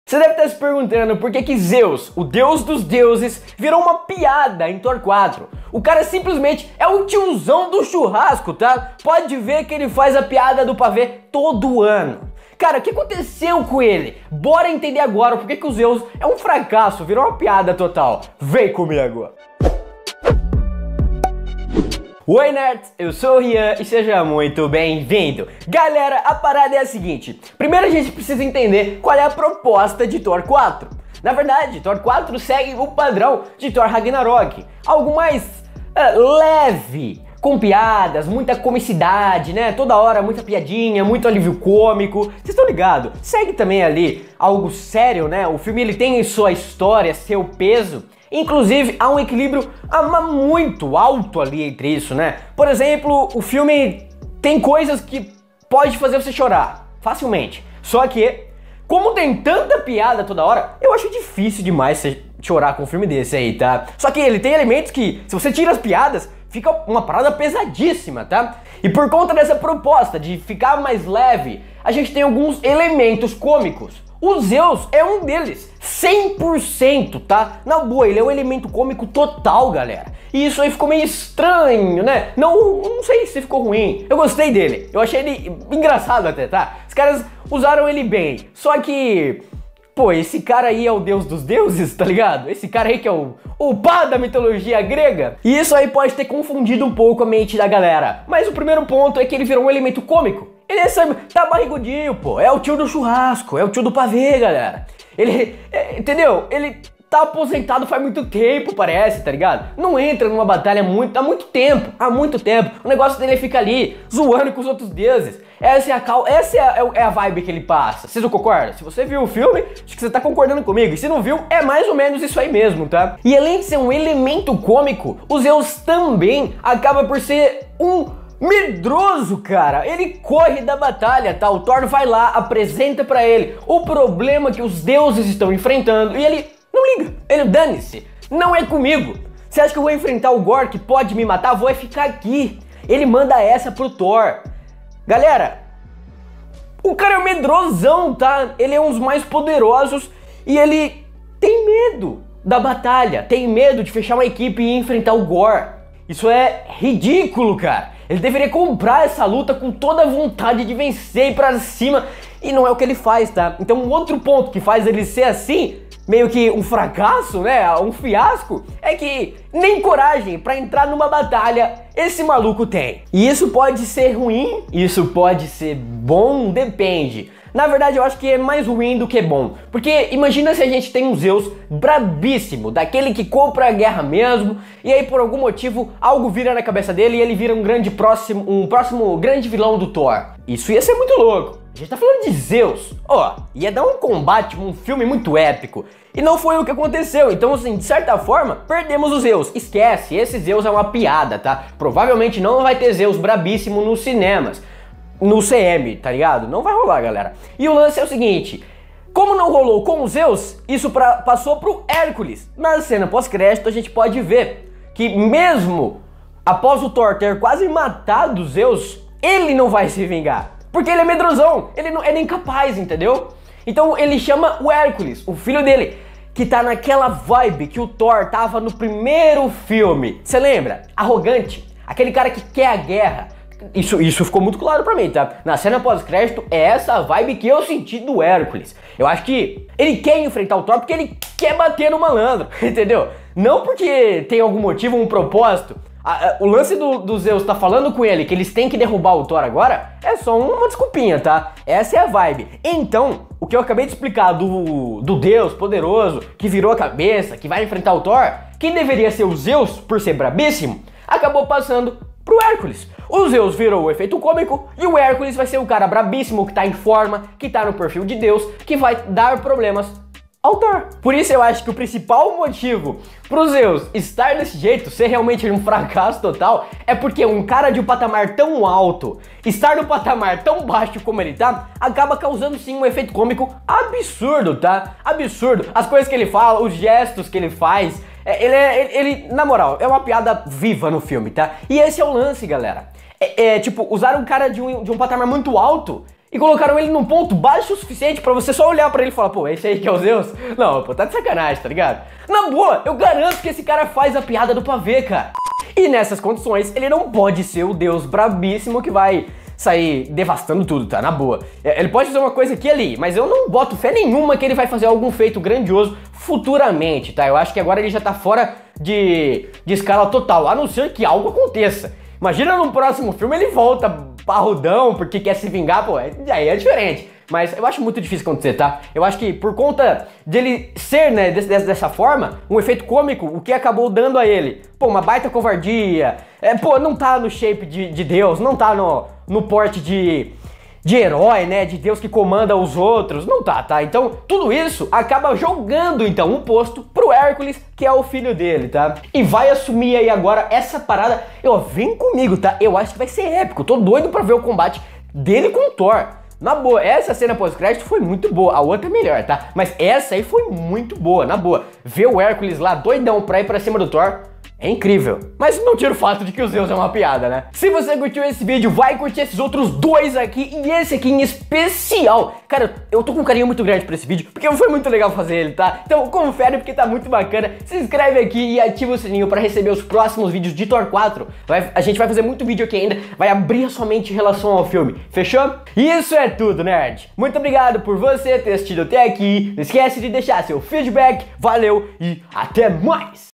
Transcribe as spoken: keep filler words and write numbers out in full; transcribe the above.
Você deve estar se perguntando por que que Zeus, o deus dos deuses, virou uma piada em Thor quatro. O cara simplesmente é o tiozão do churrasco, tá? Pode ver que ele faz a piada do pavê todo ano. Cara, o que aconteceu com ele? Bora entender agora por que que o Zeus é um fracasso, virou uma piada total. Vem comigo! Oi nerds, eu sou o Rian e seja muito bem-vindo. Galera, a parada é a seguinte. Primeiro a gente precisa entender qual é a proposta de Thor quatro. Na verdade, Thor quatro segue o padrão de Thor Ragnarok. Algo mais uh, leve, com piadas, muita comicidade, né? Toda hora muita piadinha, muito alívio cômico. Vocês estão ligados? Segue também ali algo sério, né? O filme ele tem sua história, seu peso. Inclusive, há um equilíbrio muito alto ali entre isso, né? Por exemplo, o filme tem coisas que pode fazer você chorar facilmente. Só que, como tem tanta piada toda hora, eu acho difícil demais você chorar com um filme desse aí, tá? Só que ele tem elementos que, se você tira as piadas, fica uma parada pesadíssima, tá? E por conta dessa proposta de ficar mais leve, a gente tem alguns elementos cômicos. O Zeus é um deles, cem por cento, tá? Na boa, ele é um elemento cômico total, galera. E isso aí ficou meio estranho, né? Não, não sei se ficou ruim. Eu gostei dele, eu achei ele engraçado até, tá? Os caras usaram ele bem, só que... Pô, esse cara aí é o deus dos deuses, tá ligado? Esse cara aí que é o, o pá da mitologia grega. E isso aí pode ter confundido um pouco a mente da galera. Mas o primeiro ponto é que ele virou um elemento cômico. Ele é, sabe, tá barrigudinho, pô. É o tio do churrasco, é o tio do pavê, galera. Ele, é, entendeu? Ele tá aposentado faz muito tempo, parece, tá ligado? Não entra numa batalha muito, há muito tempo, há muito tempo. O negócio dele fica ali, zoando com os outros deuses. Essa é a, cal essa é a, é a vibe que ele passa. Vocês não concordam? Se você viu o filme, acho que você tá concordando comigo. E se não viu, é mais ou menos isso aí mesmo, tá? E além de ser um elemento cômico, o Zeus também acaba por ser um medroso, cara. Ele corre da batalha, tá? O Thor vai lá, apresenta pra ele o problema que os deuses estão enfrentando e ele não liga. Ele, dane-se, não é comigo. Você acha que eu vou enfrentar o Gorr que pode me matar? Vou é ficar aqui. Ele manda essa pro Thor. Galera, o cara é um medrosão, tá? Ele é um dos mais poderosos e ele tem medo da batalha, tem medo de fechar uma equipe e enfrentar o Gorr. Isso é ridículo, cara. Ele deveria comprar essa luta com toda a vontade de vencer e ir pra cima, e não é o que ele faz, tá? Então um outro ponto que faz ele ser assim, meio que um fracasso, né, um fiasco, é que nem coragem pra entrar numa batalha esse maluco tem. E isso pode ser ruim, isso pode ser bom, depende. Na verdade eu acho que é mais ruim do que bom, porque imagina se a gente tem um Zeus brabíssimo, daquele que compra a guerra mesmo, e aí por algum motivo algo vira na cabeça dele e ele vira um grande próximo, um próximo grande vilão do Thor. Isso ia ser muito louco. A gente tá falando de Zeus, ó, ia dar um combate, um filme muito épico. E não foi o que aconteceu, então assim, de certa forma, perdemos o Zeus. Esquece, esse Zeus é uma piada, tá? Provavelmente não vai ter Zeus brabíssimo nos cinemas, no C M, tá ligado? Não vai rolar, galera. E o lance é o seguinte, como não rolou com o Zeus, isso pra, passou pro Hércules. Na cena pós-crédito a gente pode ver que mesmo após o Thor ter quase matado o Zeus, ele não vai se vingar. Porque ele é medrosão, ele, não, ele é incapaz, entendeu? Então ele chama o Hércules, o filho dele, que tá naquela vibe que o Thor tava no primeiro filme. Você lembra? Arrogante, aquele cara que quer a guerra. Isso, isso ficou muito claro pra mim, tá? Na cena pós-crédito é essa vibe que eu senti do Hércules. Eu acho que ele quer enfrentar o Thor porque ele quer bater no malandro, entendeu? Não porque tem algum motivo, um propósito. A, a, o lance do, do Zeus tá falando com ele que eles têm que derrubar o Thor agora é só uma desculpinha, tá? Essa é a vibe. Então, o que eu acabei de explicar do, do Deus poderoso que virou a cabeça, que vai enfrentar o Thor, que deveria ser o Zeus por ser brabíssimo, acabou passando pro Hércules. O Zeus virou o efeito cômico e o Hércules vai ser o cara brabíssimo que tá em forma, que tá no perfil de Deus, que vai dar problemas ao Thor. Por isso eu acho que o principal motivo pro Zeus estar desse jeito, ser realmente um fracasso total, é porque um cara de um patamar tão alto, estar no patamar tão baixo como ele tá, acaba causando sim um efeito cômico absurdo, tá? Absurdo. As coisas que ele fala, os gestos que ele faz, ele, é, ele, ele, na moral, é uma piada viva no filme, tá? E esse é o lance, galera. É, é tipo, usar um cara de um, de um patamar muito alto e colocaram ele num ponto baixo o suficiente pra você só olhar pra ele e falar, pô, esse aí que é o Zeus? Não, pô, tá de sacanagem, tá ligado? Na boa, eu garanto que esse cara faz a piada do pavê, cara. E nessas condições, ele não pode ser o deus brabíssimo que vai sair devastando tudo, tá? Na boa. Ele pode fazer uma coisa aqui e ali, mas eu não boto fé nenhuma que ele vai fazer algum feito grandioso futuramente, tá? Eu acho que agora ele já tá fora de, de escala total, a não ser que algo aconteça. Imagina no próximo filme ele volta parrudão porque quer se vingar, pô, aí é diferente. Mas eu acho muito difícil acontecer, tá? Eu acho que por conta dele ser, né, desse, dessa forma, um efeito cômico, o que acabou dando a ele? Pô, uma baita covardia, é, pô, não tá no shape de, de Deus, não tá no, no porte de, de herói, né, de Deus que comanda os outros, não tá, tá? Então, tudo isso acaba jogando, então, um posto pro Hércules, que é o filho dele, tá? E vai assumir aí agora essa parada, eu, vem comigo, tá? Eu acho que vai ser épico, tô doido pra ver o combate dele com o Thor. Na boa, essa cena pós-crédito foi muito boa, a outra é melhor, tá? Mas essa aí foi muito boa, na boa. Ver o Hércules lá doidão pra ir pra cima do Thor é incrível. Mas não tira o fato de que o Zeus é uma piada, né? Se você curtiu esse vídeo, vai curtir esses outros dois aqui e esse aqui em especial. Cara, eu tô com um carinho muito grande pra esse vídeo, porque foi muito legal fazer ele, tá? Então confere porque tá muito bacana. Se inscreve aqui e ativa o sininho pra receber os próximos vídeos de Thor quatro. Vai, a gente vai fazer muito vídeo aqui ainda, vai abrir a sua mente em relação ao filme, fechou? E isso é tudo, nerd. Muito obrigado por você ter assistido até aqui. Não esquece de deixar seu feedback, valeu e até mais!